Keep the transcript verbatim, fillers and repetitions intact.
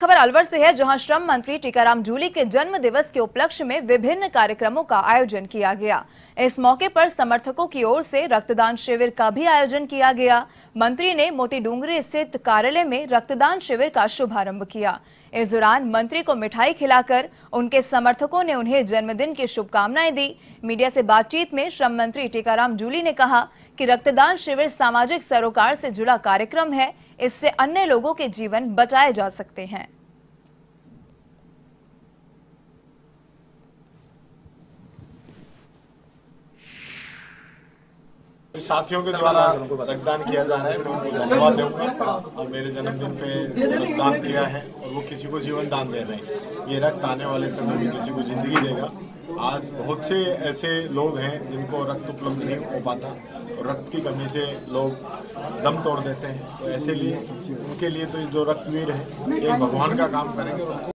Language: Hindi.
खबर अलवर से है, जहां श्रम मंत्री टीकाराम जूली के जन्म दिवस के उपलक्ष्य में विभिन्न कार्यक्रमों का आयोजन किया गया। इस मौके पर समर्थकों की ओर से रक्तदान शिविर का भी आयोजन किया गया। मंत्री ने मोती डूंगरी स्थित कार्यालय में रक्तदान शिविर का शुभारंभ किया। इस दौरान मंत्री को मिठाई खिलाकर उनके समर्थकों ने उन्हें जन्मदिन की शुभकामनाएं दी। मीडिया से बातचीत में श्रम मंत्री टीकाराम जूली ने कहा कि रक्तदान शिविर सामाजिक सरोकार से जुड़ा कार्यक्रम है, इससे अन्य लोगों के जीवन बचाए जा सकते हैं। साथियों के द्वारा रक्तदान किया जा रहा है, मैं उनको धन्यवाद दूंगा और मेरे जन्मदिन पे रक्तदान किया है और वो किसी को जीवन दान दे रहे हैं। ये रक्त आने वाले समय में किसी को जिंदगी देगा। आज बहुत से ऐसे लोग हैं जिनको रक्त उपलब्ध नहीं हो पाता और रक्त की कमी से लोग दम तोड़ देते हैं, तो ऐसे लिए उनके लिए तो जो रक्तवीर है एक भगवान का काम करेंगे।